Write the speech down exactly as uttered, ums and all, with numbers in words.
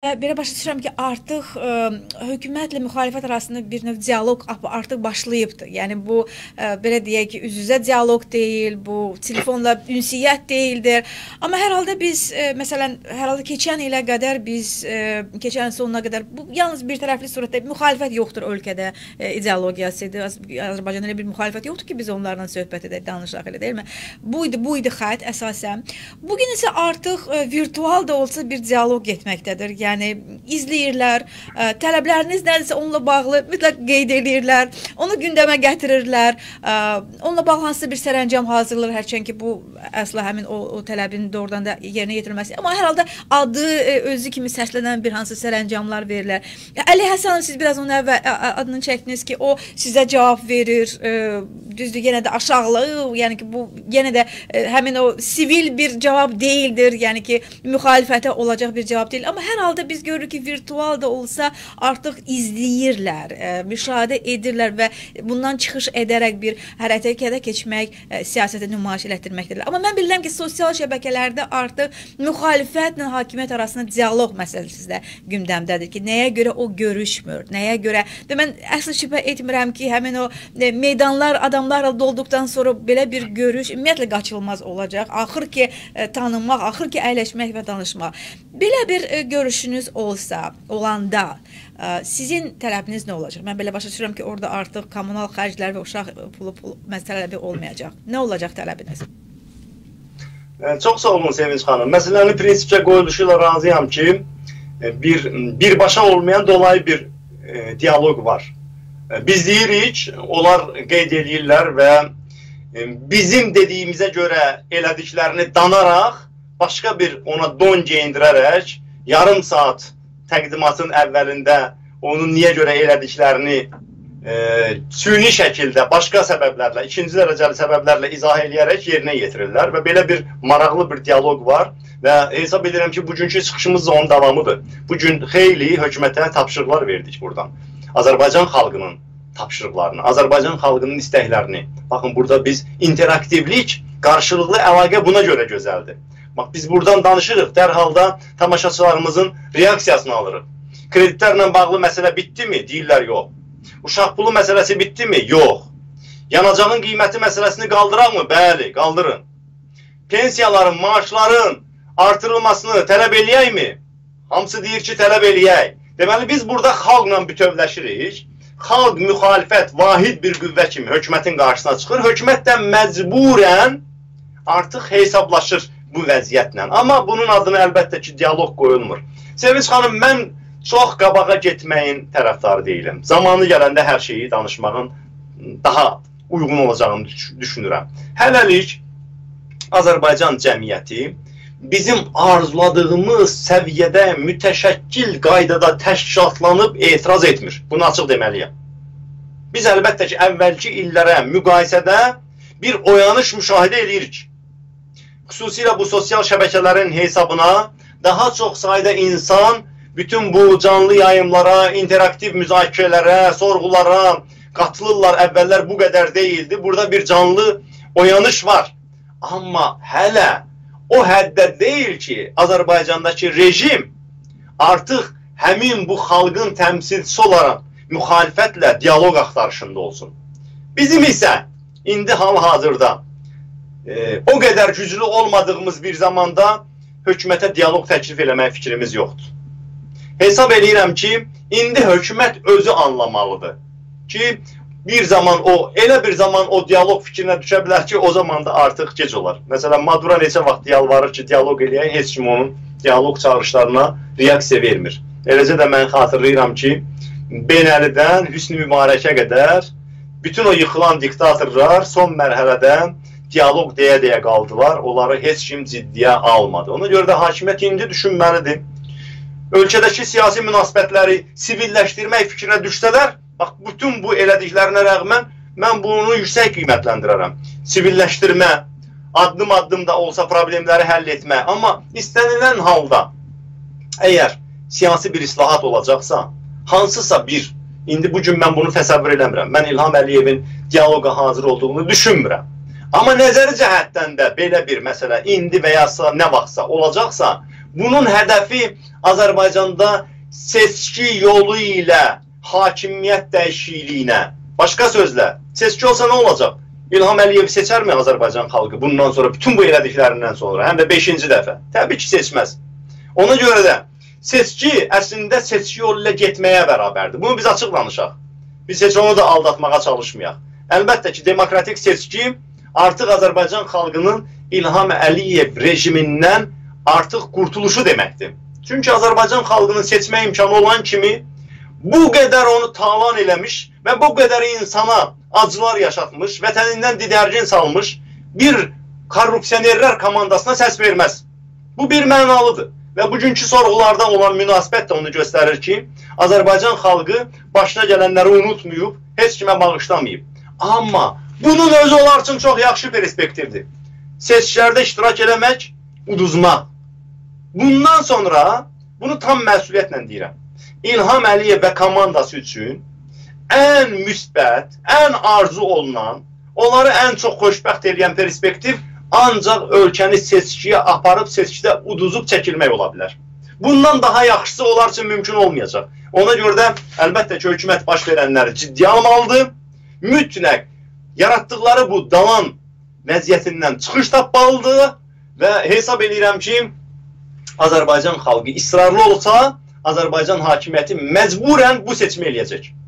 Belə başa düşürəm ki, artıq ə, hökumətlə müxalifət arasında bir növ dialoq artıq başlayıbdır. Yəni bu ə, belə deyək ki, üz-üzə dialoq deyil, bu telefonla ünsiyyət deyildir. Amma hər halda biz ə, məsələn, hər halda keçən ilə qədər biz ə, keçən sonuna qədər bu yalnız bir tərəfli surətdə müxalifət yoxdur ölkədə ə, ideologiyasıdır. Azərbaycanda elə bir müxalifət yoxdur ki, biz onlarla söhbət edək, danışaq elə, deyilmi? Bu idi, bu idi xətt əsasən. Bugün isə artıq ə, virtual da olsa bir dialoq getməkdədir. Yəni Yəni, izləyirlər, ə, tələbləriniz nədirsə onunla bağlı mütləq qeyd edirlər, onu gündəmə gətirirlər, ə, onunla bağlı hansısa bir sərəncam hazırlar, hərçənd ki, bu əsla həmin o, o tələbin doğrudan da yerinə yetirilməsi. Amma hər halda adı, ə, özü kimi səslənən bir hansı sərəncamlar verirlər. Əli Həsənov, siz biraz onun əvvəl adını çəkdiniz ki, o sizə cavab verir, ə, düzdür, yenə də aşağılığı, yəni ki, bu yenə də ə, həmin o sivil bir cavab deyildir, yəni ki, müxalifətə olacaq bir cavab deyil. Amma hər halda biz görürük ki, virtual da olsa artıq izləyirlər, ə, müşahidə edirlər və bundan çıxış edərək bir hərəkətə keçmək, ə, siyasətə nümayiş elətdirməkdirlər. Amma mən bilirəm ki, sosial şəbəkələrdə artıq müxalifətlə hakimiyyət arasında dialoq məsələsi də gündəmdədir ki, nəyə görə o görüşmür, nəyə görə və mən əsl şübhə etmirəm ki, həmin o ə, meydanlar adamlarla dolduqdan sonra belə bir görüş ümumiyyətlə qaçılmaz olacaq. Axır ki, ə, tanınmaq, axır ki, əyləşmək və danışmaq. Belə bir ə, görüşünüz olsa, olanda ə, sizin tələbiniz nə olacaq? Mən belə başa düşürəm ki, orada artıq kommunal xərclər və uşaq pulu, pulu məsələləri olmayacaq. Nə olacaq tələbiniz? Çox sağ olun Sevinç xanım. Məsələni prinsipcə qoyuluşuyla razıyam ki, bir birbaşa olmayan dolayı bir e, dialoq var. Biz deyirik, onlar qeyd edirlər və e, bizim dediyimizə görə elədiklərini danaraq, başqa bir ona don geyindirərək, yarım saat təqdimatın əvvəlində onun niyə görə elədiklərini e, süni şəkildə, başqa səbəblərlə, ikinci dərəcəli səbəblərlə izah eləyərək yerinə yetirirlər və belə bir maraqlı bir dialoq var və hesab edirəm ki, bugünkü çıxışımız da onun davamıdır. Bugün xeyli hökumətə tapşırıqlar verdik buradan. Azərbaycan xalqının tapşırıqlarını, Azərbaycan xalqının istəklərini. Baxın, burada biz interaktivlik, qarşılıqlı əlaqə buna görə gözəldir. Bax, biz buradan danışırıq, dərhal da tamaşaçılarımızın reaksiyasını alırıq. Kreditlərlə bağlı məsələ bitdi mi? Deyirlər, yox. Uşaq pulu məsələsi bitdi mi? Yox. Yanacağın qiyməti məsələsini qaldıraq mı? Bəli, qaldırın. Pensiyaların, maaşların artırılmasını tələb eləyək mi? Hamısı deyir ki, tələb eləyək. Deməli, biz burada xalqla bütövləşirik. Xalq, müxalifət, vahid bir qüvvə kimi hökumətin qarşısına çıxır. Hökumət də məcburən artıq hesablaşır bu vəziyyətlə. Amma bunun adını əlbəttə ki, dialoq qoyulmur. Sevinç xanım, mən çox qabağa getməyin tərəfdarı deyiləm. Zamanı gələndə hər şeyi danışmağın daha uyğun olacağını düşünürəm. Hələlik Azərbaycan cəmiyyəti bizim arzuladığımız səviyyədə mütəşəkkil qaydada təşkilatlanıb etiraz etmir. Bunu açıq deməliyəm. Biz əlbəttə ki, əvvəlki illərə müqayisədə bir oyanış müşahidə edirik. Xüsusilə bu sosial şəbəkələrin hesabına daha çox sayda insan bütün bu canlı yayımlara, interaktiv müzakirələrə, sorğulara qatılırlar. Əvvəllər bu qədər deyildi. Burada bir canlı oyanış var. Amma hələ o həddə deyil ki, Azərbaycandakı rejim artıq həmin bu xalqın təmsilçisi olaraq müxalifətlə dialoq axtarışında olsun. Bizim isə indi hal-hazırda e, o qədər güclü olmadığımız bir zamanda hökumətə dialoq təklif eləmək fikrimiz yoxdur. Hesab eləyirəm ki, indi hökumət özü anlamalıdır ki, bir zaman o, elə bir zaman o dialoq fikrinə düşə bilər ki, o zaman da artıq gec olar. Məsələn, Madura neçə vaxt yalvarır ki, dialoq eləyək, heç kim onun dialoq çağırışlarına reaksiya vermir. Eləcə də mən xatırlayıram ki, Beynəlidən Hüsnü Mübarəkə qədər bütün o yıxılan diktatorlar son mərhələdə dialoq deyə-deyə qaldılar. Onları heç kim ciddiyə almadı. Ona görə də hakimiyyət indi düşünməlidir. Ölkədəki siyasi münasibətləri sivilləşdirmək fikrinə düşsələr, bax, bütün bu elədiklərinə rəğmən mən bunu yüksək qiymətləndirərəm. Sivilləşdirmə, addım-addım da olsa problemləri həll etmə. Amma istənilən halda, əgər siyasi bir islahat olacaqsa, hansısa bir, indi bugün mən bunu təsəvvür eləmirəm. Mən İlham Əliyevin dialoqa hazır olduğunu düşünmürəm. Amma nəzəri cəhətdən də belə bir məsələ indi və ya nə vaxtsa olacaqsa, bunun hədəfi Azərbaycanda seçki yolu ilə hakimiyyət dəyişikliyinə, başqa sözlə, seçki olsa nə olacaq? İlham Əliyev seçərmi Azərbaycan xalqı bundan sonra, bütün bu elədiklərindən sonra, həm də beşinci dəfə? Təbii ki, seçməz. Ona görə də seçki əslində seçki yolu ilə getməyə bərabərdir. Bunu biz açıq danışaq. Biz heç onu da aldatmağa çalışmayaq. Əlbəttə ki, demokratik seçki artıq Azərbaycan xalqının İlham Əliyev rejimindən artıq qurtuluşu deməkdir. Çünki Azərbaycan xalqının seçmə imkanı olan kimi bu qədər onu talan eləmiş və bu qədər insana acılar yaşatmış, vətənindən didərgin salmış bir korrupsionerlər komandasına səs verməz. Bu bir mənalıdır. Və bugünkü sorğularda olan münasibət də onu göstərir ki, Azərbaycan xalqı başına gələnləri unutmayıb, heç kimə bağışlamayıb. Amma bunun özü onlar üçün çox yaxşı perspektivdir. Seçkilərdə iştirak eləmək, uduzmaq. Bundan sonra, bunu tam məsuliyyətlə deyirəm, İlham Əliyev və komandası üçün ən müsbət, ən arzu olunan, onları ən çox xoşbəxt edən perspektiv ancaq ölkəni seçkiyə aparıb, seçkidə uduzub çəkilmək ola bilər. Bundan daha yaxşısı onlar üçün mümkün olmayacaq. Ona görə də əlbəttə ki, hökumət baş verənləri ciddi almalıdır. Mütləq yaratdıqları bu dalan vəziyyətindən çıxış tapmalıdır və hesab edirəm ki, Azərbaycan xalqı israrlı olsa, Azərbaycan hakimiyyəti məcburən bu seçimi eləyəcək.